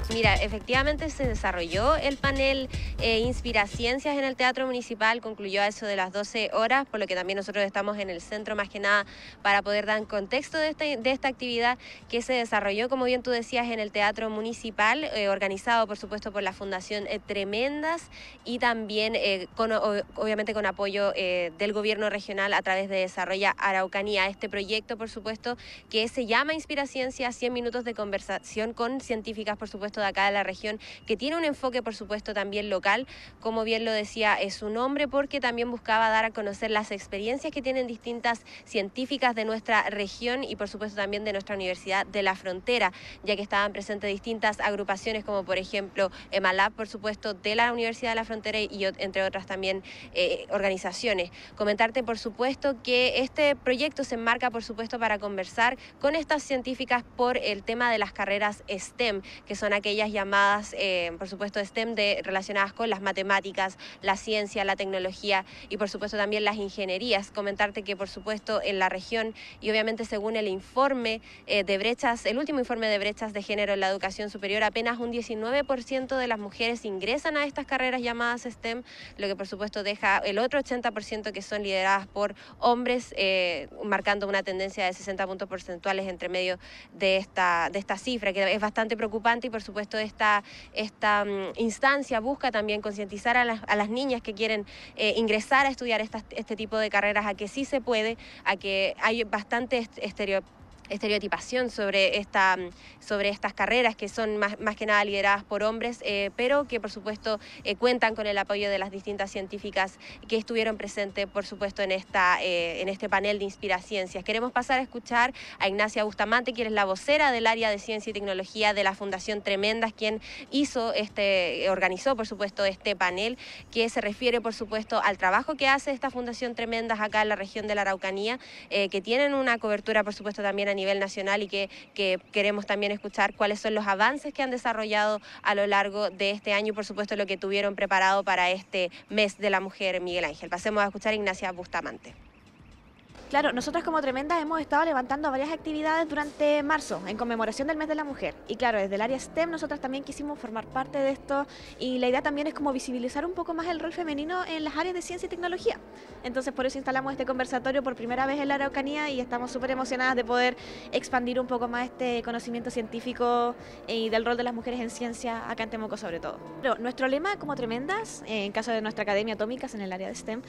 Mira, efectivamente se desarrolló el panel Inspira Ciencias en el Teatro Municipal, concluyó a eso de las 12 horas, por lo que también nosotros estamos en el centro más que nada para poder dar contexto de esta actividad que se desarrolló, como bien tú decías, en el Teatro Municipal, organizado por supuesto por la Fundación Tremendas y también obviamente con apoyo del gobierno regional a través de Desarrolla Araucanía. Este proyecto, por supuesto, que se llama Inspira Ciencias, 100 minutos de conversación con científicas, por supuesto, de acá de la región, que tiene un enfoque, por supuesto, también local, como bien lo decía su nombre, porque también buscaba dar a conocer las experiencias que tienen distintas científicas de nuestra región y, por supuesto, también de nuestra Universidad de la Frontera, ya que estaban presentes distintas agrupaciones, como por ejemplo EMALAB, por supuesto, de la Universidad de la Frontera y entre otras también organizaciones. Comentarte, por supuesto, que este proyecto se enmarca, por supuesto, para conversar con estas científicas por el tema de las carreras STEM, que son aquellas llamadas, por supuesto, STEM relacionadas con las matemáticas, la ciencia, la tecnología y, por supuesto, también las ingenierías. Comentarte que, por supuesto, en la región y obviamente según el informe de brechas, el último informe de brechas de género en la educación superior, apenas un 19% de las mujeres ingresan a estas carreras llamadas STEM, lo que, por supuesto, deja el otro 80% que son lideradas por hombres, marcando una tendencia de 60 puntos porcentuales entre medio de esta cifra, que es bastante preocupante y, por supuesto, esta instancia busca también concientizar a las niñas que quieren ingresar a estudiar este tipo de carreras a que sí se puede, a que hay bastante estereotipación sobre estas carreras que son más que nada lideradas por hombres, pero que por supuesto cuentan con el apoyo de las distintas científicas que estuvieron presentes, por supuesto, en este panel de Inspira Ciencias. Queremos pasar a escuchar a Ignacia Bustamante, quien es la vocera del área de Ciencia y Tecnología de la Fundación Tremendas, quien organizó, por supuesto, este panel, que se refiere, por supuesto, al trabajo que hace esta Fundación Tremendas acá en la región de la Araucanía, que tienen una cobertura, por supuesto, también a nivel nacional y que queremos también escuchar cuáles son los avances que han desarrollado a lo largo de este año y, por supuesto, lo que tuvieron preparado para este mes de la mujer, Miguel Ángel. Pasemos a escuchar a Ignacia Bustamante. Claro, nosotras como Tremendas hemos estado levantando varias actividades durante marzo en conmemoración del Mes de la Mujer. Y claro, desde el área STEM nosotras también quisimos formar parte de esto y la idea también es como visibilizar un poco más el rol femenino en las áreas de ciencia y tecnología. Entonces por eso instalamos este conversatorio por primera vez en la Araucanía y estamos súper emocionadas de poder expandir un poco más este conocimiento científico y del rol de las mujeres en ciencia acá en Temuco sobre todo. Pero nuestro lema como Tremendas, en caso de nuestra Academia Atómicas en el área de STEM,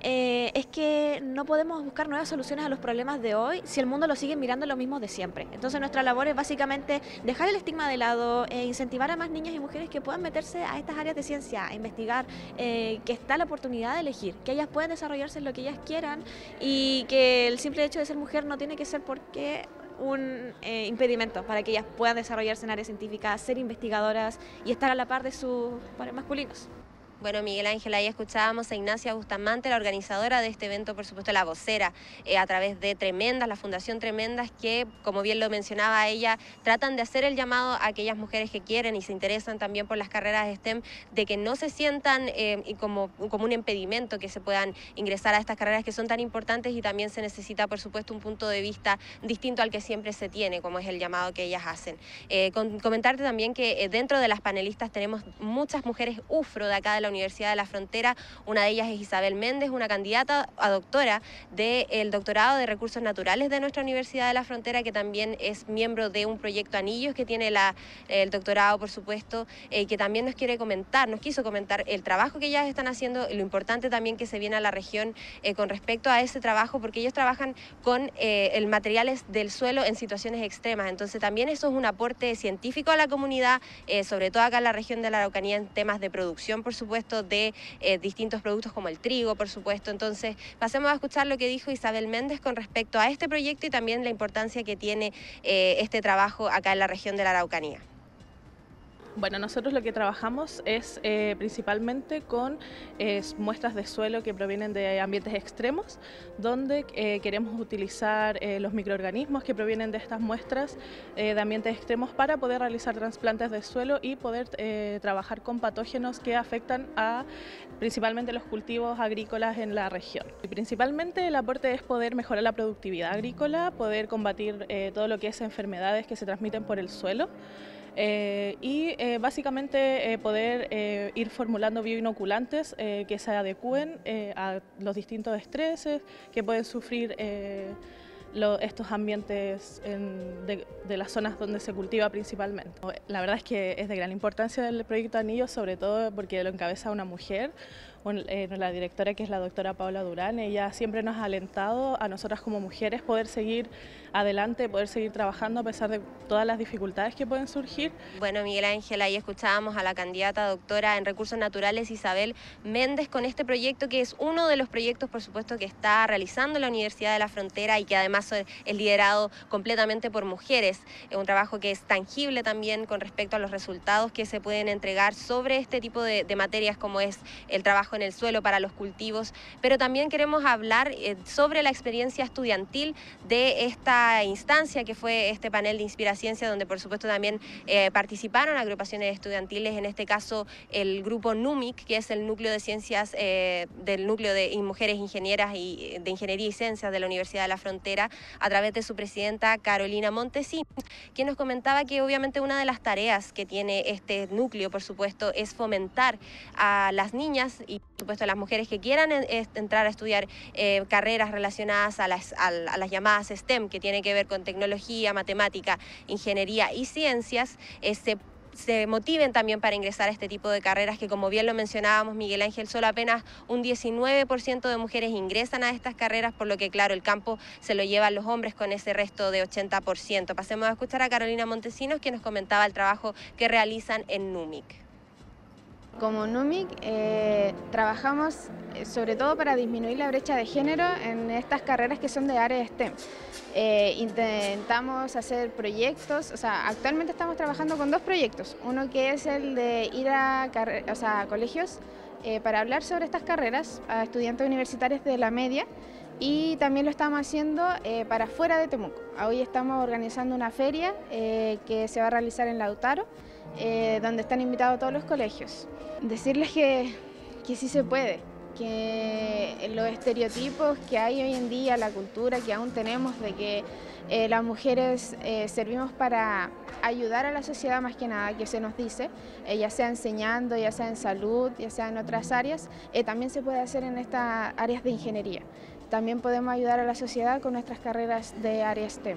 es que no podemos buscar nuevas soluciones a los problemas de hoy si el mundo lo sigue mirando lo mismo de siempre. Entonces nuestra labor es básicamente dejar el estigma de lado e incentivar a más niñas y mujeres que puedan meterse a estas áreas de ciencia, a investigar, que está la oportunidad de elegir, que ellas puedan desarrollarse en lo que ellas quieran y que el simple hecho de ser mujer no tiene que ser porque un impedimento para que ellas puedan desarrollarse en áreas científicas, ser investigadoras y estar a la par de sus pares masculinos. Bueno, Miguel Ángel, ahí escuchábamos a Ignacia Bustamante, la organizadora de este evento, por supuesto la vocera, a través de Tremendas, la Fundación Tremendas, que, como bien lo mencionaba ella, tratan de hacer el llamado a aquellas mujeres que quieren y se interesan también por las carreras STEM, de que no se sientan como un impedimento que se puedan ingresar a estas carreras que son tan importantes y también se necesita, por supuesto, un punto de vista distinto al que siempre se tiene, como es el llamado que ellas hacen. Comentarte también que dentro de las panelistas tenemos muchas mujeres UFRO de acá de la Universidad de la Frontera. Una de ellas es Isabel Méndez, una candidata a doctora del doctorado de Recursos Naturales de nuestra Universidad de la Frontera, que también es miembro de un proyecto Anillos, que tiene el doctorado, por supuesto, que también nos quiso comentar el trabajo que ellas están haciendo y lo importante también que se viene a la región con respecto a ese trabajo, porque ellos trabajan con el materiales del suelo en situaciones extremas. Entonces también eso es un aporte científico a la comunidad, sobre todo acá en la región de la Araucanía, en temas de producción, por supuesto, de distintos productos como el trigo, por supuesto. Entonces, pasemos a escuchar lo que dijo Isabel Méndez con respecto a este proyecto y también la importancia que tiene este trabajo acá en la región de la Araucanía. Bueno, nosotros lo que trabajamos es principalmente con muestras de suelo que provienen de ambientes extremos, donde queremos utilizar los microorganismos que provienen de estas muestras de ambientes extremos para poder realizar trasplantes de suelo y poder trabajar con patógenos que afectan a principalmente los cultivos agrícolas en la región. Y principalmente el aporte es poder mejorar la productividad agrícola, poder combatir todo lo que es enfermedades que se transmiten por el suelo. Y básicamente poder ir formulando bioinoculantes que se adecúen a los distintos estreses que pueden sufrir estos ambientes de las zonas donde se cultiva principalmente. La verdad es que es de gran importancia el proyecto Anillo, sobre todo porque lo encabeza una mujer, la directora, que es la doctora Paula Durán. Ella siempre nos ha alentado a nosotras como mujeres poder seguir adelante, poder seguir trabajando a pesar de todas las dificultades que pueden surgir. Bueno, Miguel Ángel, ahí escuchábamos a la candidata doctora en Recursos Naturales Isabel Méndez con este proyecto, que es uno de los proyectos, por supuesto, que está realizando la Universidad de la Frontera y que además es liderado completamente por mujeres. Es un trabajo que es tangible también con respecto a los resultados que se pueden entregar sobre este tipo de materias, como es el trabajo en el suelo para los cultivos, pero también queremos hablar sobre la experiencia estudiantil de esta instancia que fue este panel de Inspiraciencia, donde por supuesto también participaron agrupaciones estudiantiles, en este caso el grupo NUMIC, que es el núcleo de ciencias del núcleo de mujeres ingenieras y de ingeniería y ciencias de la Universidad de la Frontera, a través de su presidenta Carolina Montesinos, quien nos comentaba que obviamente una de las tareas que tiene este núcleo, por supuesto, es fomentar a las niñas y por supuesto a las mujeres que quieran entrar a estudiar carreras relacionadas a las llamadas STEM, que tiene que ver con tecnología, matemática, ingeniería y ciencias, se motiven también para ingresar a este tipo de carreras que, como bien lo mencionábamos, Miguel Ángel, solo apenas un 19% de mujeres ingresan a estas carreras, por lo que claro, el campo se lo llevan los hombres con ese resto de 80%. Pasemos a escuchar a Carolina Montesinos, que nos comentaba el trabajo que realizan en NUMIC. Como NUMIC trabajamos sobre todo para disminuir la brecha de género en estas carreras que son de área STEM. Intentamos hacer proyectos, actualmente estamos trabajando con 2 proyectos. Uno que es el de ir a colegios para hablar sobre estas carreras a estudiantes universitarios de la media, y también lo estamos haciendo para fuera de Temuco. Hoy estamos organizando una feria que se va a realizar en Lautaro, donde están invitados todos los colegios. Decirles que sí se puede, que los estereotipos que hay hoy en día, la cultura que aún tenemos de que las mujeres servimos para ayudar a la sociedad más que nada, que se nos dice, ya sea enseñando, ya sea en salud, ya sea en otras áreas, también se puede hacer en estas áreas de ingeniería. También podemos ayudar a la sociedad con nuestras carreras de área STEM.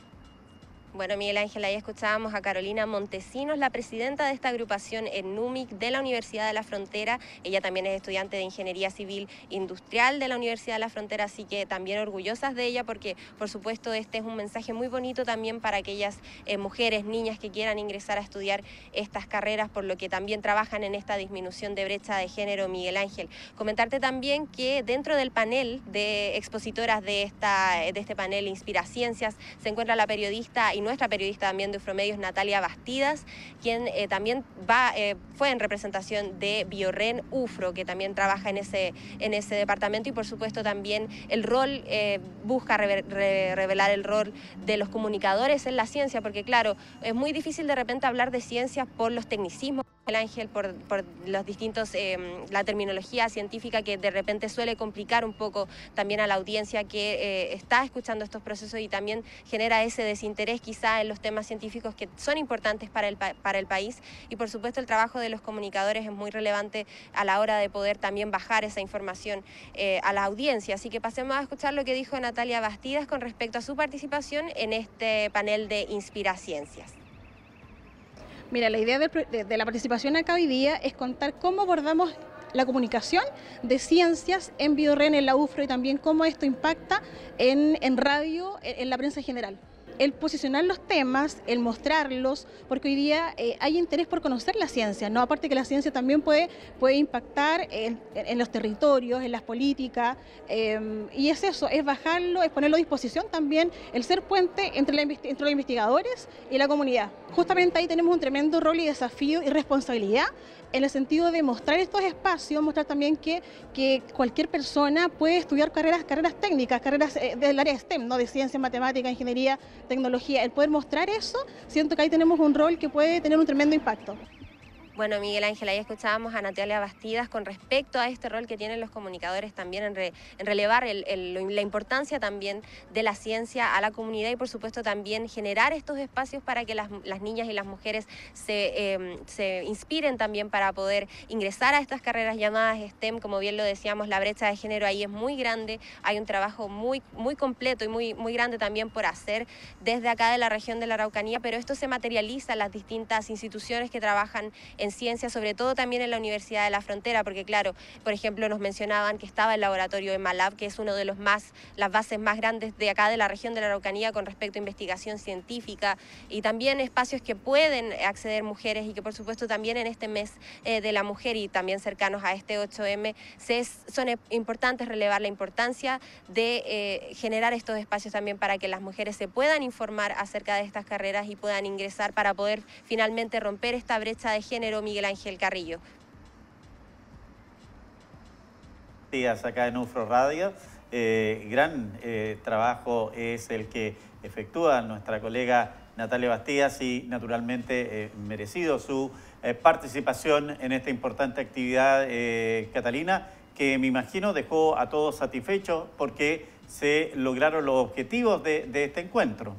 Bueno, Miguel Ángel, ahí escuchábamos a Carolina Montesinos, la presidenta de esta agrupación en NUMIC de la Universidad de la Frontera. Ella también es estudiante de Ingeniería Civil Industrial de la Universidad de la Frontera, así que también orgullosas de ella porque, por supuesto, este es un mensaje muy bonito también para aquellas mujeres, niñas que quieran ingresar a estudiar estas carreras, por lo que también trabajan en esta disminución de brecha de género, Miguel Ángel. Comentarte también que dentro del panel de expositoras de este panel Inspiraciencias se encuentra la periodista y nuestra periodista también de Ufromedios, Natalia Bastidas, quien también fue en representación de Biorren UFRO, que también trabaja en ese departamento, y por supuesto también el rol, busca revelar el rol de los comunicadores en la ciencia, porque claro, es muy difícil de repente hablar de ciencia por los tecnicismos, el Ángel, por los distintos, la terminología científica que de repente suele complicar un poco también a la audiencia que está escuchando estos procesos, y también genera ese desinterés quizá en los temas científicos que son importantes para el país, y por supuesto el trabajo de los comunicadores es muy relevante a la hora de poder también bajar esa información a la audiencia. Así que pasemos a escuchar lo que dijo Natalia Bastidas con respecto a su participación en este panel de Inspiraciencias. Mira, la idea de la participación acá hoy día es contar cómo abordamos la comunicación de ciencias en Biorren, en la UFRO, y también cómo esto impacta en radio, en la prensa en general. El posicionar los temas, el mostrarlos, porque hoy día hay interés por conocer la ciencia, ¿no? Aparte que la ciencia también puede impactar en los territorios, en las políticas, y es eso, es bajarlo, es ponerlo a disposición también, el ser puente entre los investigadores y la comunidad. Justamente ahí tenemos un tremendo rol y desafío y responsabilidad en el sentido de mostrar estos espacios, mostrar también que cualquier persona puede estudiar carreras técnicas, carreras del área STEM, ¿no? De ciencia, matemática, ingeniería, tecnología. El poder mostrar eso, siento que ahí tenemos un rol que puede tener un tremendo impacto. Bueno, Miguel Ángel, ahí escuchábamos a Natalia Bastidas con respecto a este rol que tienen los comunicadores también en relevar la importancia también de la ciencia a la comunidad y por supuesto también generar estos espacios para que las niñas y las mujeres se inspiren también para poder ingresar a estas carreras llamadas STEM. Como bien lo decíamos, la brecha de género ahí es muy grande, hay un trabajo muy completo y muy grande también por hacer desde acá de la región de la Araucanía, pero esto se materializa en las distintas instituciones que trabajan en ciencia, sobre todo también en la Universidad de la Frontera, porque claro, por ejemplo nos mencionaban que estaba el laboratorio EMALAB, que es uno de las bases más grandes de acá de la región de la Araucanía con respecto a investigación científica y también espacios que pueden acceder mujeres y que por supuesto también en este mes de la mujer y también cercanos a este 8M son importantes relevar la importancia de generar estos espacios también para que las mujeres se puedan informar acerca de estas carreras y puedan ingresar para poder finalmente romper esta brecha de género. Miguel Ángel Carrillo. Días acá en UFRO Radio. Gran trabajo es el que efectúa nuestra colega Natalia Bastidas y naturalmente merecido su participación en esta importante actividad, Catalina, que me imagino dejó a todos satisfechos porque se lograron los objetivos de este encuentro.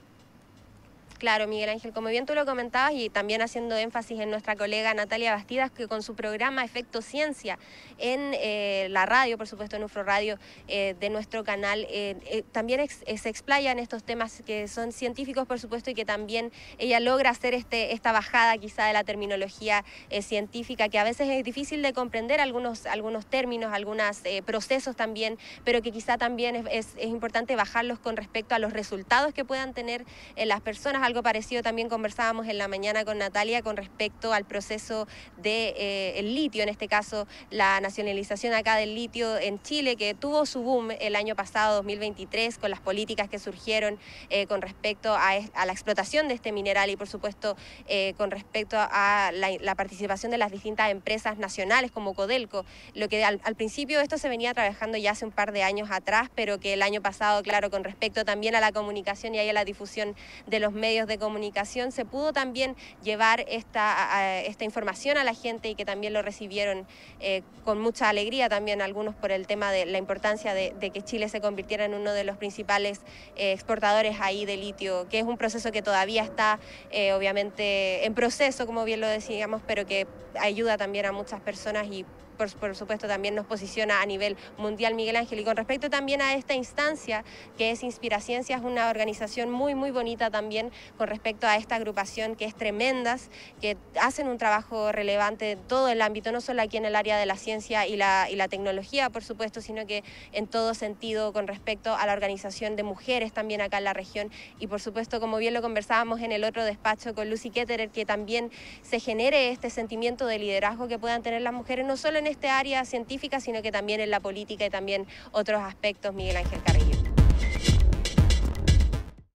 Claro, Miguel Ángel, como bien tú lo comentabas y también haciendo énfasis en nuestra colega Natalia Bastidas, que con su programa Efecto Ciencia en la radio, por supuesto en UFRO Radio de nuestro canal, también se explaya en estos temas que son científicos, por supuesto, y que también ella logra hacer esta bajada quizá de la terminología científica, que a veces es difícil de comprender algunos términos, algunos procesos también, pero que quizá también es importante bajarlos con respecto a los resultados que puedan tener las personas. Algo parecido también conversábamos en la mañana con Natalia con respecto al proceso del litio, en este caso la nacionalización acá del litio en Chile, que tuvo su boom el año pasado, 2023, con las políticas que surgieron con respecto a la explotación de este mineral y por supuesto con respecto a la participación de las distintas empresas nacionales como Codelco, lo que al principio esto se venía trabajando ya hace un par de años atrás, pero que el año pasado, claro, con respecto también a la comunicación y a la difusión de los medios de comunicación, se pudo también llevar esta información a la gente y que también lo recibieron con mucha alegría también algunos por el tema de la importancia de que Chile se convirtiera en uno de los principales exportadores ahí de litio, que es un proceso que todavía está obviamente en proceso, como bien lo decíamos, pero que ayuda también a muchas personas y por supuesto también nos posiciona a nivel mundial, Miguel Ángel. Y con respecto también a esta instancia que es Inspiraciencia, es una organización muy bonita también con respecto a esta agrupación que es Tremendas, que hacen un trabajo relevante en todo el ámbito, no solo aquí en el área de la ciencia y la tecnología, por supuesto, sino que en todo sentido con respecto a la organización de mujeres también acá en la región. Y por supuesto, como bien lo conversábamos en el otro despacho con Lucy Ketterer, que también se genere este sentimiento de liderazgo que puedan tener las mujeres, no solo en este área científica, sino que también en la política y también otros aspectos, Miguel Ángel Carrillo.